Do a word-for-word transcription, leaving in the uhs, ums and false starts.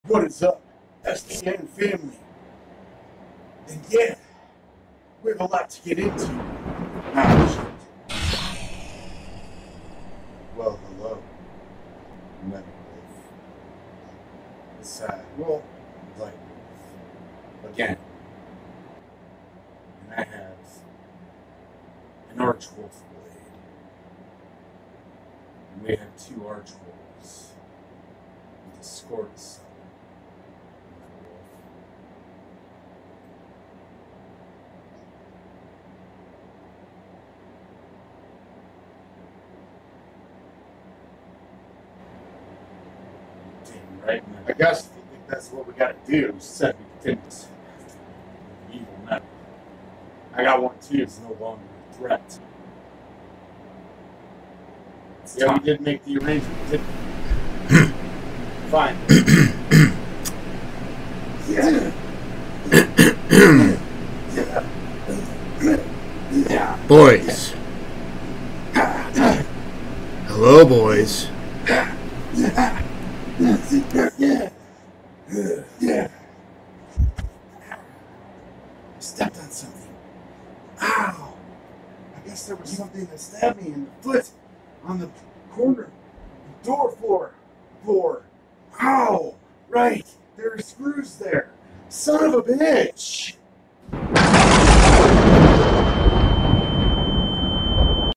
What is up, S T N family? And yeah, we have a lot to get into. Ah, well, hello, Metal Wolf. It's uh, well, Light Wolf again, and I have an Archwolf blade, and we have two Archwolves with a Scorpius. Right? I guess I think that's what we gotta do. Set we continue evil metal. I got one too. It's no longer a threat. It's yeah, time. We did make the arrangement, didn't we? Fine. Yeah. Boys. Hello, boys. Yeah. Yeah. I stepped on something. Ow! I guess there was something that stabbed me in the foot on the corner, the door floor, floor. Ow! Right. There are screws there. Son of a bitch!